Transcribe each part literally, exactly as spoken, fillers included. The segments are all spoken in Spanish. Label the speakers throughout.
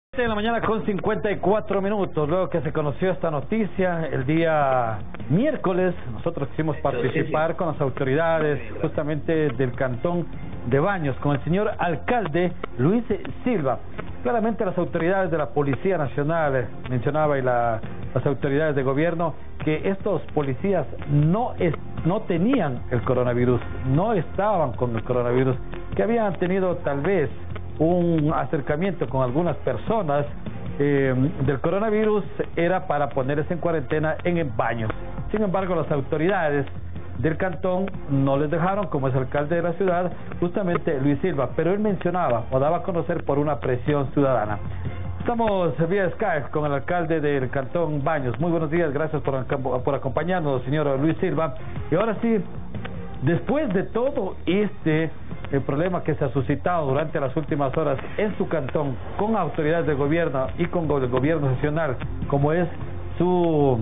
Speaker 1: De la mañana con cincuenta y cuatro minutos, luego que se conoció esta noticia el día miércoles, nosotros quisimos participar con las autoridades justamente del cantón de Baños, con el señor alcalde Luis Silva. Claramente las autoridades de la Policía Nacional, mencionaba, y la, las autoridades de gobierno, que estos policías no, es, no tenían el coronavirus, no estaban con el coronavirus, que habían tenido tal vez un acercamiento con algunas personas eh, del coronavirus, era para ponerse en cuarentena en Baños. Sin embargo, las autoridades del cantón no les dejaron, como es alcalde de la ciudad, justamente Luis Silva, pero él mencionaba o daba a conocer por una presión ciudadana. Estamos vía Skype con el alcalde del cantón Baños. Muy buenos días, gracias por, por acompañarnos, señor Luis Silva. Y ahora sí, después de todo este el problema que se ha suscitado durante las últimas horas en su cantón, con autoridades de gobierno y con el gobierno nacional, como es su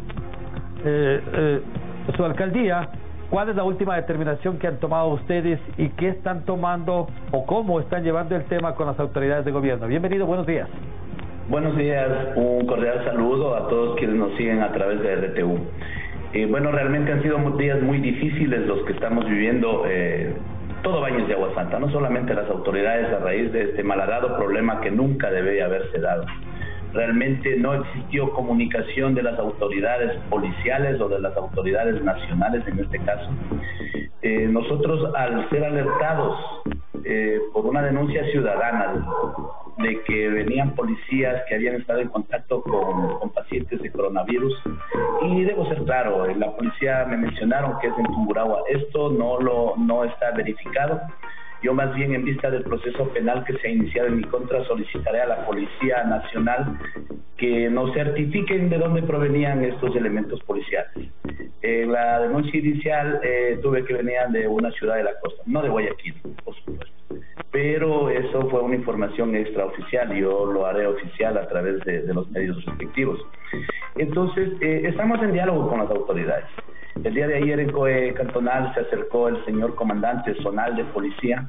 Speaker 1: eh, eh, su alcaldía, ¿cuál es la última determinación que han tomado ustedes y qué están tomando o cómo están llevando el tema con las autoridades de gobierno? Bienvenido, buenos días.
Speaker 2: Buenos días, un cordial saludo a todos quienes nos siguen a través de R T U. Eh, bueno, realmente han sido días muy difíciles los que estamos viviendo eh, todo Baños de Agua Santa, no solamente las autoridades, a raíz de este malhadado problema que nunca debía haberse dado. Realmente no existió comunicación de las autoridades policiales o de las autoridades nacionales en este caso. Eh, nosotros, al ser alertados eh, por una denuncia ciudadana de que venían policías que habían estado en contacto con, con pacientes de coronavirus, y debo ser claro, en la policía me mencionaron que es en Tungurahua, esto no, lo, no está verificado. Yo más bien, en vista del proceso penal que se ha iniciado en mi contra, solicitaré a la Policía Nacional que nos certifiquen de dónde provenían estos elementos policiales. Eh, la denuncia inicial eh, tuve que venían de una ciudad de la costa, no de Guayaquil, por supuesto. Pero eso fue una información extraoficial y yo lo haré oficial a través de, de los medios respectivos. Entonces, eh, estamos en diálogo con las autoridades. El día de ayer en COE Cantonal se acercó el señor comandante zonal de policía.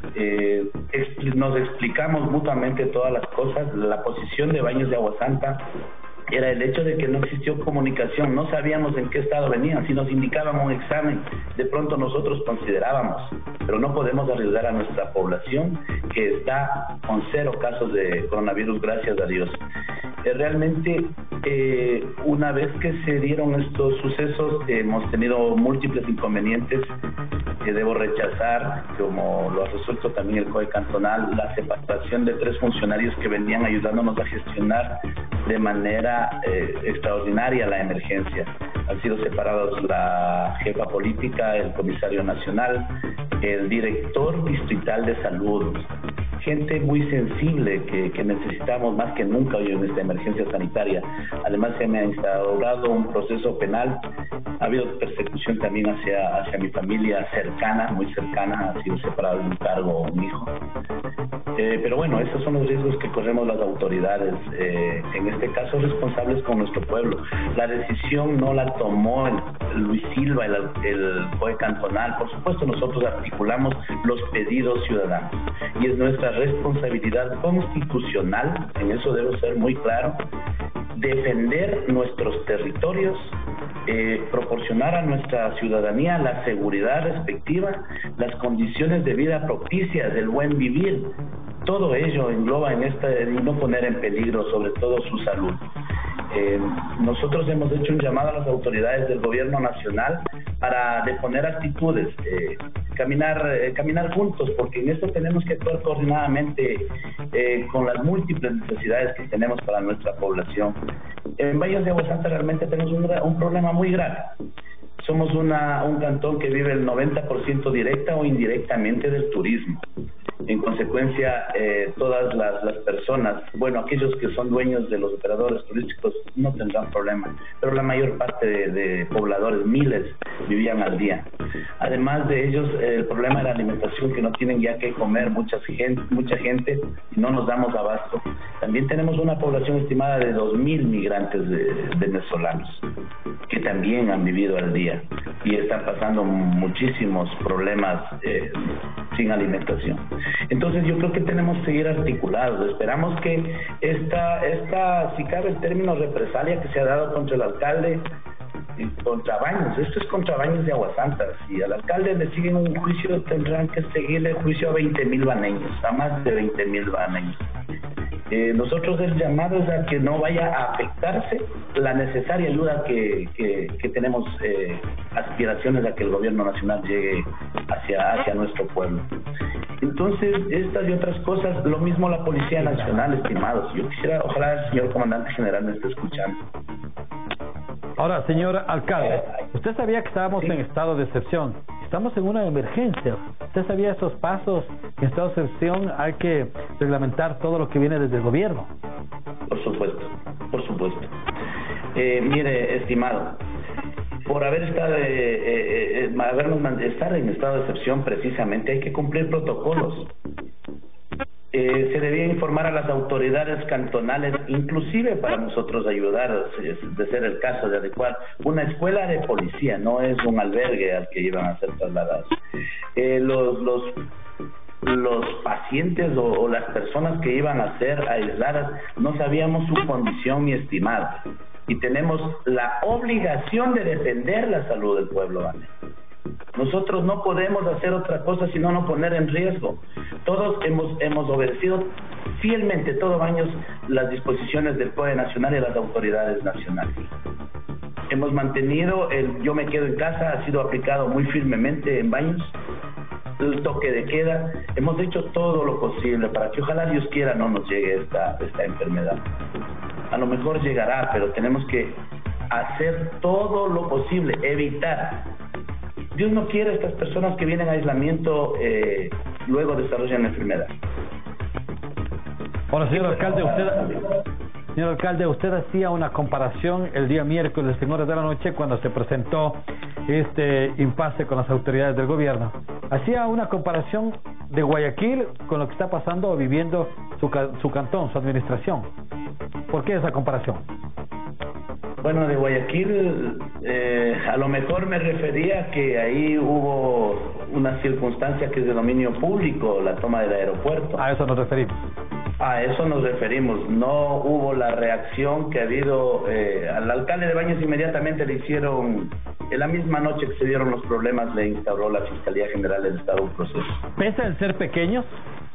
Speaker 2: Eh, expl- nos explicamos mutuamente todas las cosas. La posición de Baños de Agua Santa era el hecho de que no existió comunicación, no sabíamos en qué estado venían. Si nos indicaban un examen, de pronto nosotros considerábamos, pero no podemos arriesgar a nuestra población que está con cero casos de coronavirus, gracias a Dios. Eh, realmente, eh, una vez que se dieron estos sucesos, eh, hemos tenido múltiples inconvenientes que debo rechazar, como lo ha resuelto también el COE Cantonal, la separación de tres funcionarios que venían ayudándonos a gestionar de manera eh, extraordinaria la emergencia. Han sido separados la jefa política, el comisario nacional, el director distrital de salud, gente muy sensible que, que necesitamos más que nunca hoy en esta emergencia sanitaria. Además, se me ha instaurado un proceso penal, ha habido persecución también hacia, hacia mi familia cercana, muy cercana, ha sido separado de un cargo un hijo. Eh, pero bueno, esos son los riesgos que corremos las autoridades, eh, en este caso responsables con nuestro pueblo. La decisión no la tomó el, el Luis Silva, el, el COE Cantonal. Por supuesto, nosotros articulamos los pedidos ciudadanos y es nuestra responsabilidad constitucional, en eso debo ser muy claro, defender nuestros territorios, eh, proporcionar a nuestra ciudadanía la seguridad respectiva, las condiciones de vida propicias, del buen vivir. Todo ello engloba en esta, y no poner en peligro sobre todo su salud. Eh, nosotros hemos hecho un llamado a las autoridades del gobierno nacional para deponer actitudes, eh, caminar, eh, caminar juntos, porque en esto tenemos que actuar coordinadamente eh, con las múltiples necesidades que tenemos para nuestra población. En Baños de Agua Santa realmente tenemos un, un problema muy grave. Somos una, un cantón que vive el noventa por ciento directa o indirectamente del turismo. En consecuencia, eh, todas las, las personas, bueno, aquellos que son dueños de los operadores turísticos no tendrán problema, pero la mayor parte de, de pobladores, miles, vivían al día. Además de ellos, eh, el problema de la alimentación, que no tienen ya que comer mucha gente, mucha gente y no nos damos abasto. También tenemos una población estimada de dos mil migrantes de, venezolanos que también han vivido al día. y están pasando muchísimos problemas eh, sin alimentación. Entonces yo creo que tenemos que seguir articulados. Esperamos que esta, esta si cabe el término represalia que se ha dado contra el alcalde y contra Baños, esto es contra Baños de Aguasanta. Si al alcalde le siguen un juicio, tendrán que seguirle el juicio a veinte mil baneños, a más de veinte mil baneños. Eh, nosotros el llamado es a que no vaya a afectarse la necesaria ayuda que, que, que tenemos eh, aspiraciones a que el gobierno nacional llegue hacia, hacia nuestro pueblo. Entonces, estas y otras cosas, lo mismo la Policía Nacional, estimados. Yo quisiera, ojalá el señor comandante general me esté escuchando.
Speaker 1: Ahora, señor alcalde, usted sabía que estábamos sí. en estado de excepción. Estamos en una emergencia. ¿Usted sabía esos pasos? En estado de excepción hay que reglamentar todo lo que viene desde el gobierno.
Speaker 2: Por supuesto, por supuesto. Eh, mire, estimado, por haber estado, eh, eh, eh, habernos estar en estado de excepción, precisamente hay que cumplir protocolos. Eh, se debía informar a las autoridades cantonales, inclusive para nosotros ayudar, de ser el caso, de adecuar una escuela de policía, no es un albergue al que iban a ser trasladados. Eh, los, los, los pacientes o, o las personas que iban a ser aisladas, no sabíamos su condición, mi estimado, y tenemos la obligación de defender la salud del pueblo baneño. Nosotros no podemos hacer otra cosa sino no poner en riesgo. Todos hemos hemos obedecido fielmente todos años las disposiciones del Poder Nacional y de las autoridades nacionales. Hemos mantenido el yo me quedo en casa, ha sido aplicado muy firmemente en Baños, el toque de queda. Hemos hecho todo lo posible para que ojalá Dios quiera no nos llegue esta, esta enfermedad. A lo mejor llegará, pero tenemos que hacer todo lo posible, evitar. Dios no quiere a estas personas que vienen a aislamiento eh, luego desarrollan la enfermedad.
Speaker 1: Ahora, señor alcalde, usted, señor alcalde, usted hacía una comparación el día miércoles en horas de la noche cuando se presentó este impasse con las autoridades del gobierno. Hacía una comparación de Guayaquil con lo que está pasando o viviendo su, su cantón, su administración. ¿Por qué esa comparación?
Speaker 2: Bueno, de Guayaquil, eh, a lo mejor me refería que ahí hubo una circunstancia que es de dominio público, la toma del aeropuerto.
Speaker 1: A eso nos referimos.
Speaker 2: A eso nos referimos. No hubo la reacción que ha habido. Eh, al alcalde de Baños inmediatamente le hicieron, en la misma noche que se dieron los problemas, le instauró la Fiscalía General del Estado un proceso.
Speaker 1: ¿Pese en ser pequeños?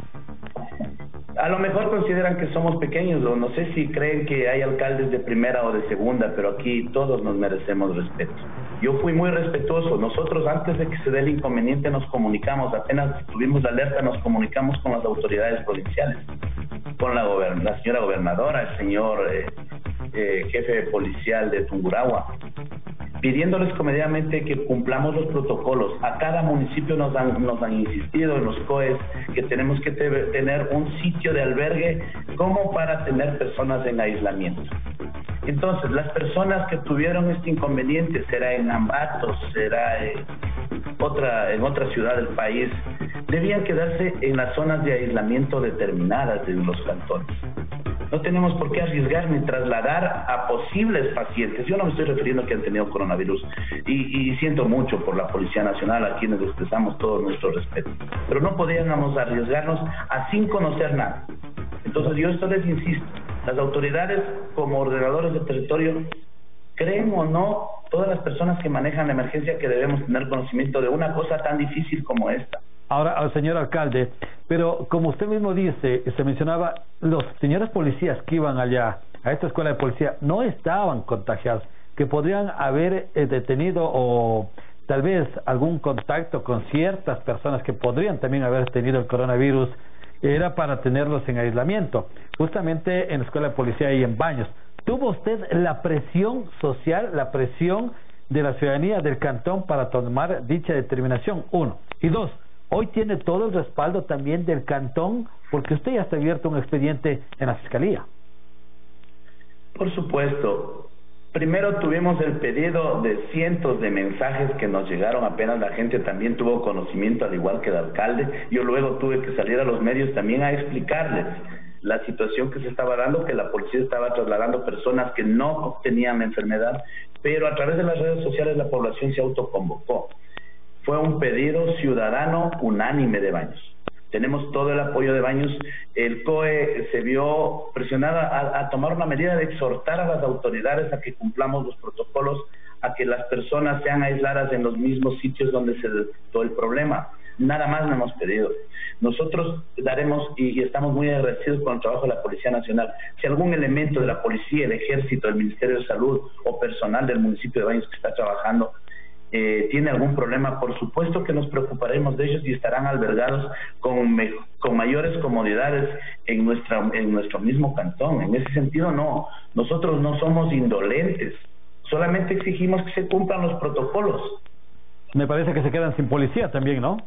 Speaker 2: A lo mejor consideran que somos pequeños, o no sé si creen que hay alcaldes de primera o de segunda, pero aquí todos nos merecemos respeto. Yo fui muy respetuoso. Nosotros, antes de que se dé el inconveniente, nos comunicamos, apenas tuvimos la alerta, nos comunicamos con las autoridades provinciales, con la, gobern la señora gobernadora, el señor eh, eh, jefe policial de Tungurahua, pidiéndoles comedidamente que cumplamos los protocolos. A cada municipio nos han, nos han insistido en los C O E S que tenemos que te tener un sitio de albergue como para tener personas en aislamiento. Entonces, las personas que tuvieron este inconveniente, será en Ambato, será en otra, en otra ciudad del país, debían quedarse en las zonas de aislamiento determinadas de los cantones. No tenemos por qué arriesgar ni trasladar a posibles pacientes. Yo no me estoy refiriendo a que han tenido coronavirus y, y siento mucho por la Policía Nacional, a quienes expresamos todo nuestro respeto. Pero no podíamos arriesgarnos a sin conocer nada. Entonces yo esto les insisto, las autoridades como ordenadores del territorio, creen o no todas las personas que manejan la emergencia que debemos tener conocimiento de una cosa tan difícil como esta.
Speaker 1: Ahora, señor alcalde, pero como usted mismo dice, se mencionaba, los señores policías que iban allá a esta escuela de policía no estaban contagiados, que podrían haber eh, detenido o tal vez algún contacto con ciertas personas que podrían también haber tenido el coronavirus, era para tenerlos en aislamiento, justamente en la escuela de policía y en Baños. ¿Tuvo usted la presión social, la presión de la ciudadanía del cantón para tomar dicha determinación? Uno. Y dos, hoy tiene todo el respaldo también del cantón, porque usted ya está abierto un expediente en la Fiscalía.
Speaker 2: Por supuesto. Primero tuvimos el pedido de cientos de mensajes que nos llegaron, apenas la gente también tuvo conocimiento, al igual que el alcalde. Yo luego tuve que salir a los medios también a explicarles la situación que se estaba dando, que la policía estaba trasladando personas que no tenían la enfermedad, pero a través de las redes sociales la población se autoconvocó. Fue un pedido ciudadano unánime de Baños. Tenemos todo el apoyo de Baños. El C O E se vio presionado a, a tomar una medida de exhortar a las autoridades a que cumplamos los protocolos, a que las personas sean aisladas en los mismos sitios donde se detectó el problema. Nada más no hemos pedido. Nosotros daremos, y, y estamos muy agradecidos con el trabajo de la Policía Nacional, si algún elemento de la Policía, el Ejército, el Ministerio de Salud o personal del municipio de Baños que está trabajando Eh, tiene algún problema, por supuesto que nos preocuparemos de ellos y estarán albergados con, me, con mayores comodidades en, nuestra, en nuestro mismo cantón. En ese sentido, no. Nosotros no somos indolentes, solamente exigimos que se cumplan los protocolos.
Speaker 1: Me parece que se quedan sin policía también, ¿no?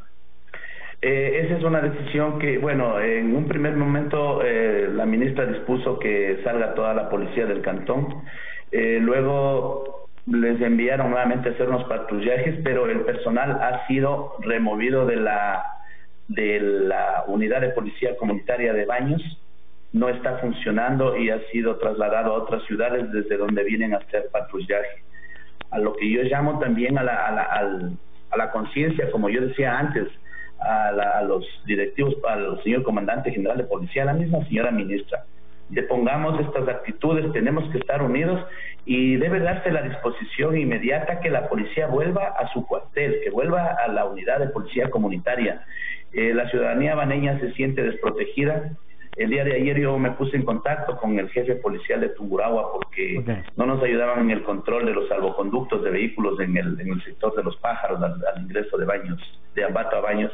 Speaker 2: Eh, esa es una decisión que, bueno, en un primer momento eh, la ministra dispuso que salga toda la policía del cantón. Eh, luego les enviaron nuevamente a hacer unos patrullajes, pero el personal ha sido removido de la de la unidad de policía comunitaria de Baños, no está funcionando y ha sido trasladado a otras ciudades desde donde vienen a hacer patrullaje. A lo que yo llamo también a la, a la, al, a la conciencia, como yo decía antes, a, la, a los directivos, al señor comandante general de policía, a la misma señora ministra. Depongamos estas actitudes, tenemos que estar unidos y debe darse la disposición inmediata que la policía vuelva a su cuartel, que vuelva a la unidad de policía comunitaria. Eh, la ciudadanía baneña se siente desprotegida. El día de ayer yo me puse en contacto con el jefe policial de Tungurahua porque okay. no nos ayudaban en el control de los salvoconductos de vehículos en el, en el sector de los pájaros al, al ingreso de Baños, de Ambato a Baños.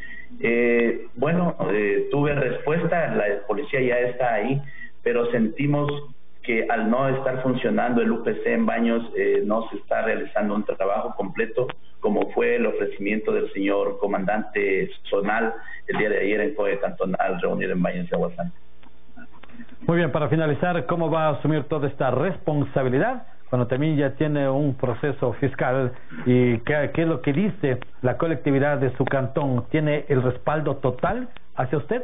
Speaker 2: Eh, bueno, eh, tuve respuesta, la policía ya está ahí, pero sentimos que al no estar funcionando el U P C en Baños eh, no se está realizando un trabajo completo como fue el ofrecimiento del señor comandante zonal el día de ayer en C O E cantonal reunido en Baños de Agua Santa.
Speaker 1: Muy bien, para finalizar, ¿cómo va a asumir toda esta responsabilidad cuando también ya tiene un proceso fiscal? ¿Y qué, qué es lo que dice la colectividad de su cantón? ¿Tiene el respaldo total hacia usted?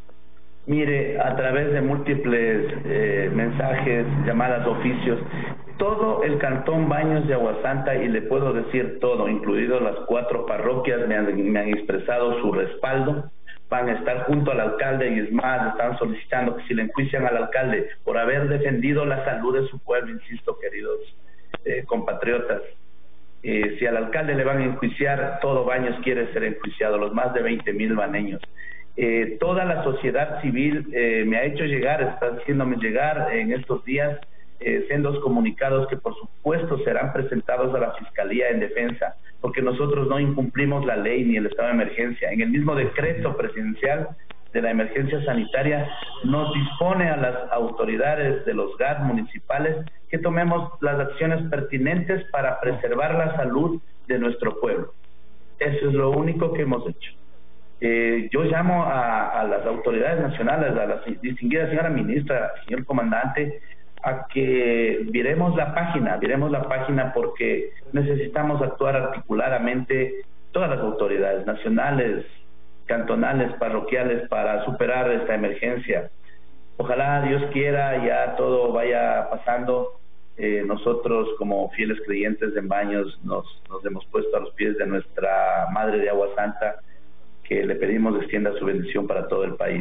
Speaker 2: Mire, a través de múltiples eh, mensajes, llamadas, oficios, todo el cantón Baños de Agua Santa, y le puedo decir todo, incluido las cuatro parroquias, me han, me han expresado su respaldo. Van a estar junto al alcalde y es más, están solicitando que si le enjuician al alcalde por haber defendido la salud de su pueblo, insisto, queridos eh, compatriotas, eh, si al alcalde le van a enjuiciar, todo Baños quiere ser enjuiciado, los más de veinte mil baneños. Eh, toda la sociedad civil eh, me ha hecho llegar, está haciéndome llegar en estos días eh, sendos comunicados que por supuesto serán presentados a la Fiscalía en defensa, porque nosotros no incumplimos la ley ni el estado de emergencia. En el mismo decreto presidencial de la emergencia sanitaria nos dispone a las autoridades de los G A T municipales que tomemos las acciones pertinentes para preservar la salud de nuestro pueblo. Eso es lo único que hemos hecho. Eh, yo llamo a, a las autoridades nacionales, a la distinguida señora ministra, señor comandante, a que viremos la página, viremos la página porque necesitamos actuar articuladamente todas las autoridades nacionales, cantonales, parroquiales para superar esta emergencia. Ojalá Dios quiera ya todo vaya pasando. Eh, nosotros como fieles creyentes en Baños nos, nos hemos puesto a los pies de nuestra Madre de Agua Santa, que le pedimos extienda su bendición para todo el país.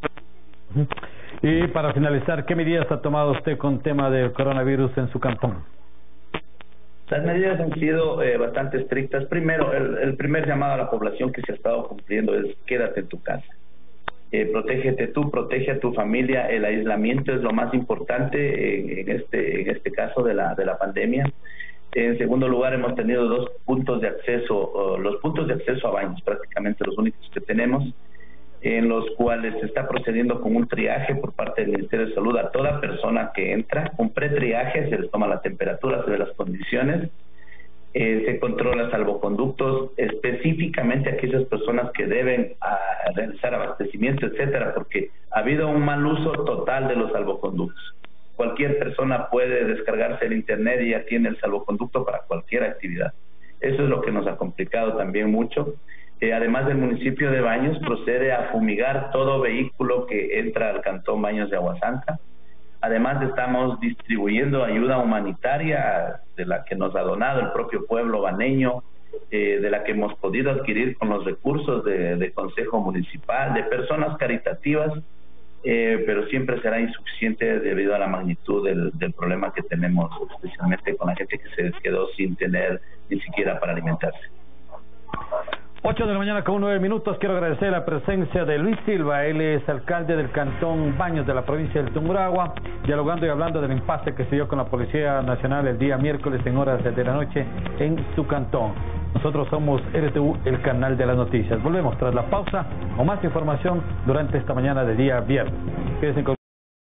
Speaker 1: Y para finalizar, ¿qué medidas ha tomado usted con tema del coronavirus en su cantón?
Speaker 2: Las medidas han sido eh, bastante estrictas. Primero, el, el primer llamado a la población que se ha estado cumpliendo es quédate en tu casa. Eh, protégete tú, protege a tu familia. El aislamiento es lo más importante en, en este en este caso de la de la pandemia. En segundo lugar, hemos tenido dos puntos de acceso, uh, los puntos de acceso a Baños, prácticamente los únicos que tenemos, en los cuales se está procediendo con un triaje por parte del Ministerio de Salud a toda persona que entra, un pretriaje, se les toma la temperatura, se ve las condiciones, eh, se controla salvoconductos, específicamente a aquellas personas que deben a, realizar abastecimiento, etcétera, porque ha habido un mal uso total de los salvoconductos. Cualquier persona puede descargarse el internet y ya tiene el salvoconducto para cualquier actividad. Eso es lo que nos ha complicado también mucho. Eh, además del municipio de Baños, procede a fumigar todo vehículo que entra al Cantón Baños de Aguasanta. Además, estamos distribuyendo ayuda humanitaria de la que nos ha donado el propio pueblo baneño, eh, de la que hemos podido adquirir con los recursos de, de Consejo Municipal, de personas caritativas, eh, pero siempre será insuficiente debido a la magnitud del, del problema que tenemos, especialmente con la gente que se quedó sin tener ni siquiera para alimentarse.
Speaker 1: ocho de la mañana con nueve minutos. Quiero agradecer la presencia de Luis Silva. Él es alcalde del Cantón Baños de la provincia del Tungurahua, dialogando y hablando del impasse que se dio con la Policía Nacional el día miércoles en horas de la noche en su cantón. Nosotros somos R T U, el canal de las noticias. Volvemos tras la pausa con más información durante esta mañana de día viernes. Quédense con